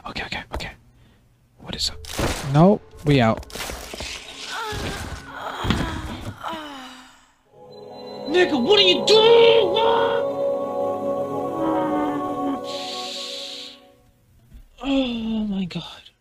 Okay, okay, okay. What is up? No, we out. Nigga, what are you doing? Oh my god.